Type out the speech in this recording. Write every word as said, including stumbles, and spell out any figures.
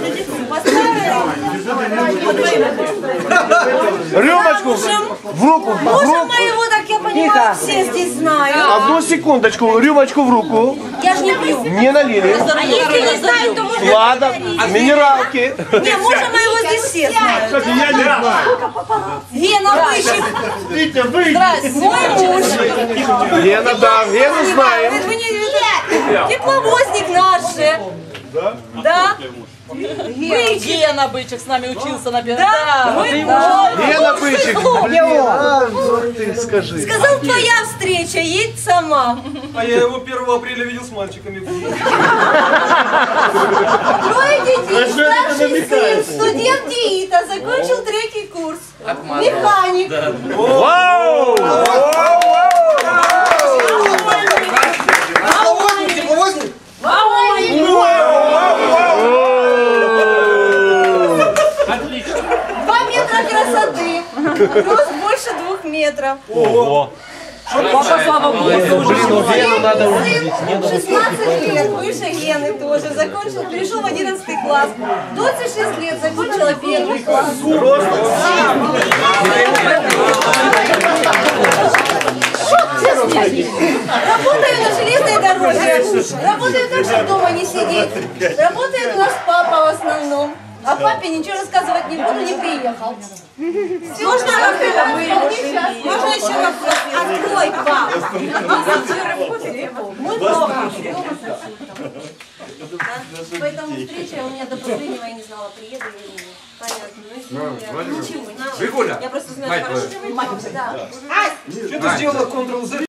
Рюмочку в руку. Мужа моего, так я понимаю, все здесь знают. Одну секундочку, рюмочку в руку. Я же не пью. Не налили. А если не знают, то можно... Ладно, минералки. Не, мужа моего здесь все знают. Я не знаю. Гена Бычек. Витя, выйди. Здрасте, мой муж. Лена, да, Лену знаем. Вы не видите? Тепловозник наш же. Да? Да. Гена Бычек с нами учился на первом. Да, мы Лена Бычек, блин, а, вот ты скажи. Сказал, твоя встреча, едь сама. А я его первого апреля видел с мальчиками. Трое детей, старший сын, студент ДИИТа, закончил третий курс. Механик. Вау! Два метра красоты. Рост больше двух метров. Ого! Папа, слава Богу. Блин, ну Лену надо увидеть. шестнадцать лет, выше Гены тоже. Закончил, перешел в одиннадцатый класс. двадцать шесть лет, закончила первый класс. Работаю на железной дороге. Работаю так, чтобы дома не сидеть. Работает наш папа в основном. А папе ничего рассказывать не буду, не приехал. Можно Можно еще вопрос? Открой, пап. Мы дома. Поэтому встреча у меня до последнего я не знала, приеду или нет. Понятно. Ну, ничего. Вы Гуля? Я просто знаю, хорошо. Да. Что ты сделала контрол зет